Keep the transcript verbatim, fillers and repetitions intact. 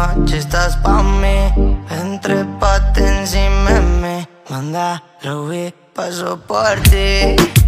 noche estás pa' mí. Entrépate encima de mí. Manda, lo vi, paso por ti.